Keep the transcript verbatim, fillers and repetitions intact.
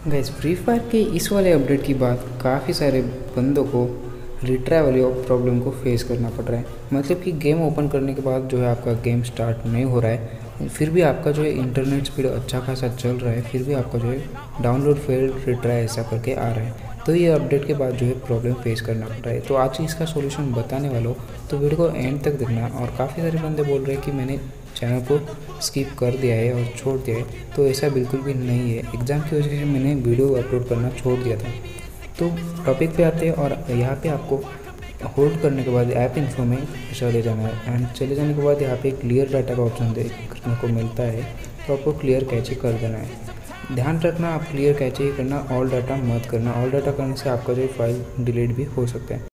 Gas free fire के इस वाले अपडेट की बात काफ़ी सारे बंदों को रिट्राई वाली प्रॉब्लम को फेस करना पड़ रहा है। मतलब कि गेम ओपन करने के बाद जो है आपका गेम स्टार्ट नहीं हो रहा है, फिर भी आपका जो है इंटरनेट स्पीड अच्छा खासा चल रहा है, फिर भी आपका जो है डाउनलोड फेल्ड रिट्राई ऐसा करके आ रहा है। तो ये अपडेट के बाद जो है प्रॉब्लम फेस करना पड़ रहा है। तो आज इसका सोल्यूशन बताने वाला हूँ, तो वीडियो को एंड तक देखना। और काफ़ी सारे बंदे बोल रहे हैं कि मैंने चैनल को स्किप कर दिया है और छोड़ दिया है, तो ऐसा बिल्कुल भी नहीं है। एग्ज़ाम की वजह से मैंने वीडियो अपलोड करना छोड़ दिया था। तो टॉपिक पे आते हैं और यहाँ पे आपको होल्ड करने के बाद ऐप इन्फो में चले जाना है। एंड चले जाने के बाद यहाँ पे क्लियर डाटा का ऑप्शन देखने को मिलता है, तो आपको क्लियर कैचे कर देना है। ध्यान रखना, आप क्लियर कैचे ही करना, ऑल डाटा मत करना। ऑल डाटा करने से आपका जो फाइल डिलीट भी हो सकता है।